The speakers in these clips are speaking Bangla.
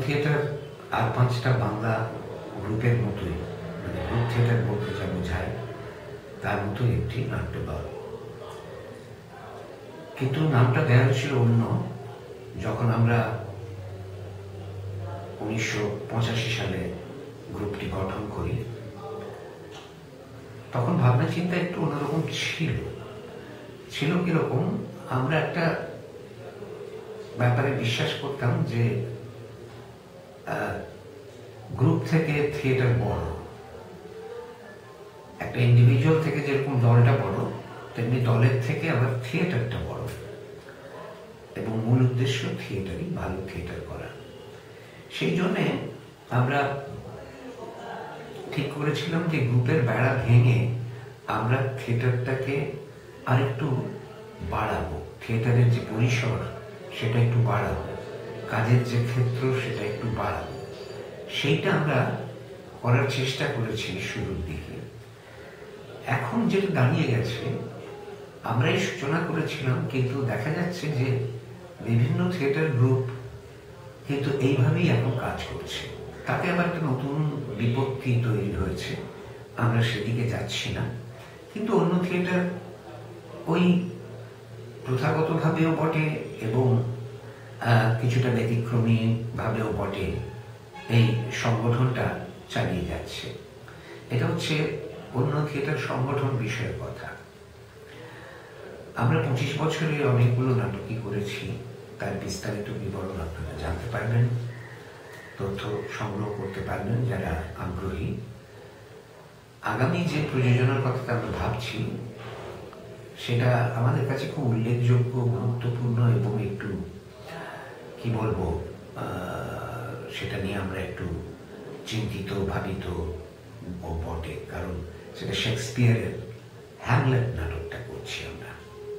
থিয়েটার আর 5টা বাংলা গ্রুপের মতোই, মানে গ্রুপ থিয়েটার বলতে যা বোঝায় তার মতোই একটি নাট্যদল। কিন্তু নামটা দেওয়া হয়েছিল অন্য। যখন আমরা 1985 সালে গ্রুপটি গঠন করি, তখন ভাবনা চিন্তা একটু অন্যরকম ছিল। কিরকম, আমরা একটা ব্যাপারে বিশ্বাস করতাম যে গ্রুপ থেকে থিয়েটার বড়, একটা ইন্ডিভিজুয়াল থেকে যেরকম দলটা বড়, তেমনি দলের থেকে আবার থিয়েটারটা বড়, এবং মূল উদ্দেশ্য থিয়েটারই, ভালো থিয়েটার করা। সেই জন্যে আমরা ঠিক করেছিলাম যে গ্রুপের বেড়া ভেঙে আমরা থিয়েটারটাকে আরেকটু বাড়াবো, থিয়েটারের যে পরিসর সেটা একটু বাড়াবো, কাজের যে ক্ষেত্র সেটা একটু বাড়াবো। সেইটা আমরা করার চেষ্টা করেছি শুরুর দিকে। এখন যেটা দাঁড়িয়ে গেছে, আমরা এই সূচনা করেছিলাম, কিন্তু দেখা যাচ্ছে যে বিভিন্ন থিয়েটার গ্রুপ কিন্তু এইভাবেই এখন কাজ করছে। তাতে আবার একটা নতুন বিপত্তি তৈরি হয়েছে, আমরা সেদিকে যাচ্ছি না। কিন্তু অন্য থিয়েটার ওই প্রথাগতভাবেও বটে এবং কিছুটা ব্যতিক্রমী ভাবেও বটে এই সংগঠনটা চালিয়ে যাচ্ছে। এটা হচ্ছে অন্য থিয়েটার সংগঠন বিষয়ের কথা। আমরা 25 বছরে অনেকগুলো নাটকই করেছি, তার বিস্তারিত বিবরণ আপনারা জানতে পারবেন, তথ্য সংগ্রহ করতে পারবেন যারা আগ্রহী। আগামী যে প্রযোজনার কথা আমরা ভাবছি, সেটা আমাদের কাছে খুব উল্লেখযোগ্য, গুরুত্বপূর্ণ এবং একটু কি বলবো, সেটা নিয়ে আমরা একটু চিন্তিত, ভাবিত বটে। কারণ সেটা শেক্সপিয়ারের হ্যামলেট নাটকটা করছি আমরা।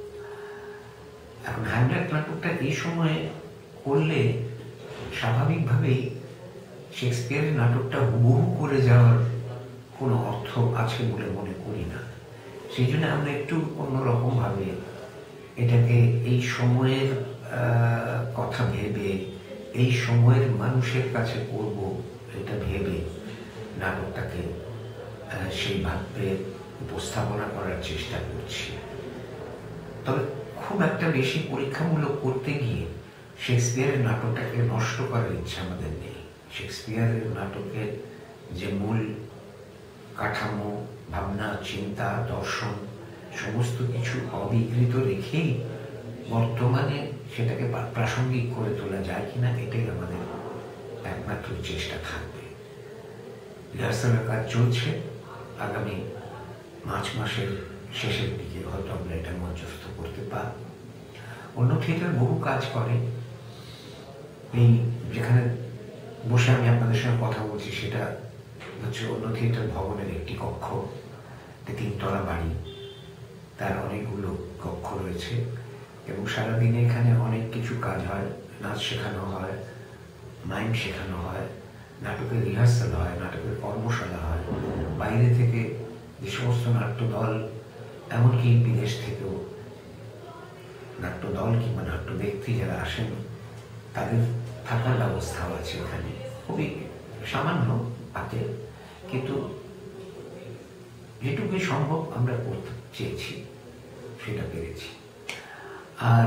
এখন হ্যামলেট নাটকটা এই সময়ে করলে স্বাভাবিকভাবেই শেক্সপিয়ারের নাটকটা হুবহু করে যাওয়ার কোনো অর্থ আছে বলে মনে করি না। সেই জন্য আমরা একটু অন্যরকম ভাবে এটাকে এই সময়ের কথা ভেবে, এই সময়ের মানুষের কাছে করব এটা ভেবে নাটকটাকে সেইভাবে উপস্থাপনা করার চেষ্টা করছি। তবে খুব একটা বেশি পরীক্ষামূলক করতে গিয়ে শেক্সপিয়ারের নাটকটাকে নষ্ট করার ইচ্ছা আমাদের নেই। শেক্সপিয়ারের নাটকের যে মূল কাঠামো, ভাবনা, চিন্তা, দর্শন সমস্ত কিছু অবিকৃত রেখেই বর্তমানে সেটাকে প্রাসঙ্গিক করে তোলা যায় কিনা, এটাই আমাদের একমাত্র চেষ্টা থাকবে। রিহার্সালের কাজ চলছে। আগামী মার্চ মাসের শেষের দিকে হয়তো আমরা এটা মঞ্চস্থ করতে পারব। অন্য থিয়েটার বহু কাজ করে। এই যেখানে বসে আমি আপনাদের সঙ্গে কথা বলছি, সেটা হচ্ছে অন্য থিয়েটার ভবনের একটি কক্ষ, 3তলা বাড়ি, তার অনেকগুলো কক্ষ রয়েছে এবং সারাদিনে এখানে অনেক কিছু কাজ হয়। নাচ শেখানো হয়, মাইম শেখানো হয়, নাটকের রিহার্সাল হয়, নাটকের কর্মশালা হয়। বাইরে থেকে যে সমস্ত নাট্যদল, এমনকি বিদেশ থেকেও নাট্যদল কিংবা নাট্য ব্যক্তি যারা আসেন, তাদের থাকার ব্যবস্থাও আছে এখানে, খুবই সামান্য পাতে, কিন্তু যেটুকুই সম্ভব আমরা করতে চেয়েছি সেটা পেরেছি। আর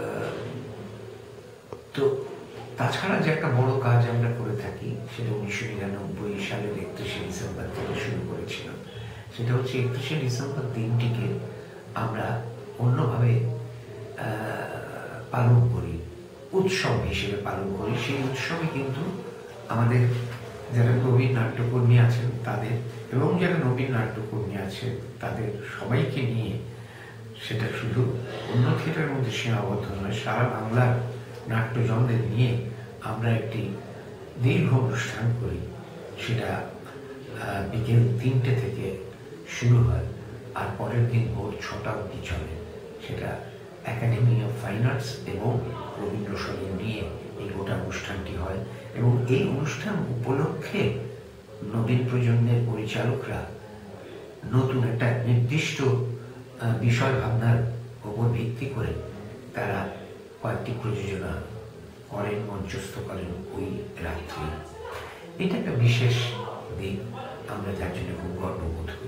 তো তাছাড়া যে একটা বড় কাজ আমরা করে থাকি, সেটা 1999 সালের 31শে ডিসেম্বর থেকে শুরু করেছিলাম। সেটা হচ্ছে 31শে ডিসেম্বর দিনটিকে আমরা অন্যভাবে পালন করি, উৎসব হিসেবে পালন করি। সেই উৎসবে কিন্তু আমাদের যারা প্রবীণ নাট্যকর্মী আছেন তাদের এবং যারা নবীন নাট্যকর্মী আছে তাদের সবাইকে নিয়ে, সেটা শুধু অন্য থিয়েটারের মধ্যে সীমাবদ্ধ নয়, সারা বাংলার নাট্যজনদের নিয়ে আমরা একটি দীর্ঘ অনুষ্ঠান করি। সেটা বিকেল 3টে থেকে শুরু হয় আর পরের দিন ভোর 6টা অবধি চলে। সেটা একাডেমি অফ ফাইন আর্টস এবং রবীন্দ্রসদন নিয়ে এই গোটা অনুষ্ঠানটি হয়। এবং এই অনুষ্ঠান উপলক্ষে নবীন প্রজন্মের পরিচালকরা নতুন একটা নির্দিষ্ট বিষয় ভাবনার উপর ভিত্তি করে তারা কয়েকটি প্রযোজনা করেন, মঞ্চস্থ করেন ওই রাত্রি। এটা একটা বিশেষ দিন, আমরা যার জন্য খুব গর্ববোধ